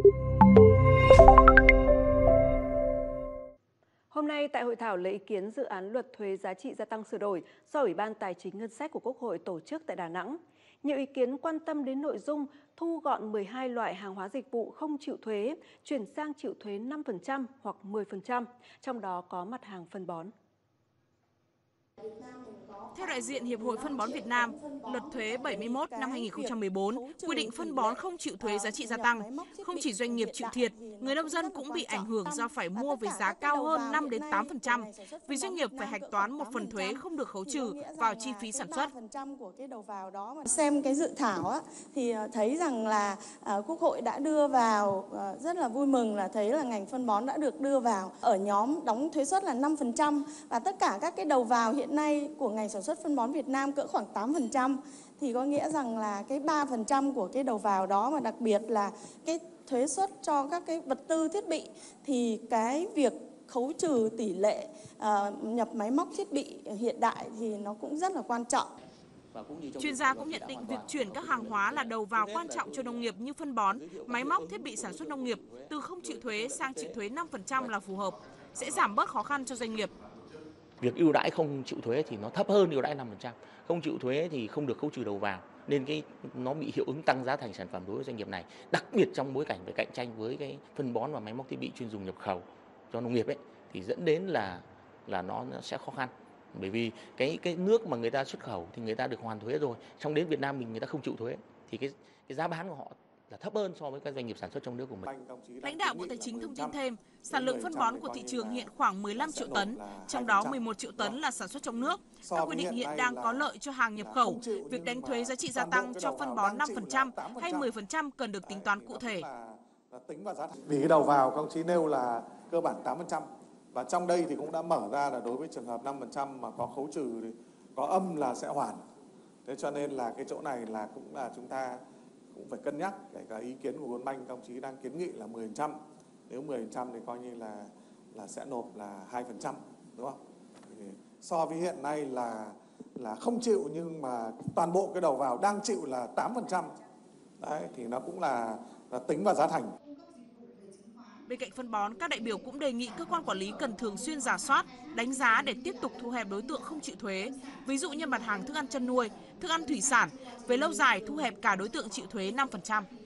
Hôm nay, tại hội thảo lấy ý kiến dự án luật thuế giá trị gia tăng sửa đổi do Ủy ban Tài chính Ngân sách của Quốc hội tổ chức tại Đà Nẵng, nhiều ý kiến quan tâm đến nội dung thu gọn 12 loại hàng hóa dịch vụ không chịu thuế, chuyển sang chịu thuế 5% hoặc 10%, trong đó có mặt hàng phân bón. Theo đại diện Hiệp hội Phân bón Việt Nam, Luật thuế 71 năm 2014 quy định phân bón không chịu thuế giá trị gia tăng. Không chỉ doanh nghiệp chịu thiệt, người nông dân cũng bị ảnh hưởng do phải mua với giá cao hơn 5 đến 8%, vì doanh nghiệp phải hạch toán một phần thuế không được khấu trừ vào chi phí sản xuất. Xem cái dự thảo á, thì thấy rằng là Quốc hội đã đưa vào, rất là vui mừng là thấy là ngành phân bón đã được đưa vào ở nhóm đóng thuế suất là 5%, và tất cả các cái đầu vào hiện nay của ngành sản xuất phân bón Việt Nam cỡ khoảng 8%, thì có nghĩa rằng là cái 3% của cái đầu vào đó, mà đặc biệt là cái thuế suất cho các cái vật tư thiết bị, thì cái việc khấu trừ tỷ lệ nhập máy móc thiết bị hiện đại thì nó cũng rất là quan trọng. Chuyên gia cũng nhận định việc chuyển các hàng hóa là đầu vào quan trọng cho nông nghiệp như phân bón, máy móc thiết bị sản xuất nông nghiệp từ không chịu thuế sang chịu thuế 5% là phù hợp, sẽ giảm bớt khó khăn cho doanh nghiệp. Việc ưu đãi không chịu thuế thì nó thấp hơn ưu đãi 5%, không chịu thuế thì không được khấu trừ đầu vào, nên nó bị hiệu ứng tăng giá thành sản phẩm đối với doanh nghiệp này, đặc biệt trong bối cảnh về cạnh tranh với cái phân bón và máy móc thiết bị chuyên dùng nhập khẩu cho nông nghiệp ấy, thì dẫn đến là nó sẽ khó khăn. Bởi vì cái nước mà người ta xuất khẩu thì người ta được hoàn thuế rồi, xong đến Việt Nam mình người ta không chịu thuế, thì cái giá bán của họ là thấp hơn so với các doanh nghiệp sản xuất trong nước của mình. Lãnh đạo Bộ Tài chính thông tin thêm, sản lượng phân bón của thị trường hiện khoảng 15 triệu tấn, trong đó 11 triệu tấn là sản xuất trong nước. Các quy định hiện đang có lợi cho hàng nhập khẩu, việc đánh thuế giá trị gia tăng cho phân bón 5% hay 10% cần được tính toán cụ thể. Vì cái đầu vào các ông chí nêu là cơ bản 8%, và trong đây thì cũng đã mở ra là đối với trường hợp 5% mà có khấu trừ thì có âm là sẽ hoàn. Thế cho nên là cái chỗ này là cũng là chúng ta cũng phải cân nhắc, kể cả ý kiến của World Bank, các ông chí đang kiến nghị là 10%. Nếu 10% thì coi như là sẽ nộp là 2%, đúng không? Thì so với hiện nay là không chịu, nhưng mà toàn bộ cái đầu vào đang chịu là 8%. Đấy, thì nó cũng là tính vào giá thành. Bên cạnh phân bón, các đại biểu cũng đề nghị cơ quan quản lý cần thường xuyên rà soát, đánh giá để tiếp tục thu hẹp đối tượng không chịu thuế. Ví dụ như mặt hàng thức ăn chăn nuôi, thức ăn thủy sản, về lâu dài thu hẹp cả đối tượng chịu thuế 5%.